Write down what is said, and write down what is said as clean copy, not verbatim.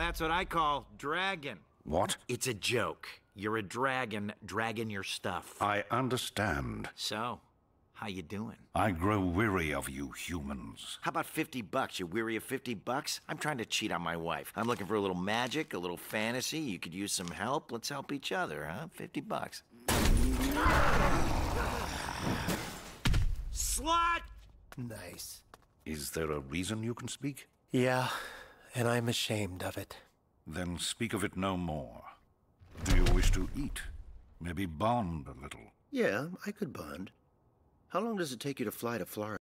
That's what I call dragon. What? It's a joke. You're a dragon dragging your stuff. I understand. So, how you doing? I grow weary of you humans. How about $50? You weary of $50? I'm trying to cheat on my wife. I'm looking for a little magic, a little fantasy. You could use some help. Let's help each other, huh? $50. Slut! Nice. Is there a reason you can speak? Yeah, and I'm ashamed of it. Then speak of it no more. Do you wish to eat? Maybe bond a little? Yeah, I could bond. How long does it take you to fly to Florida?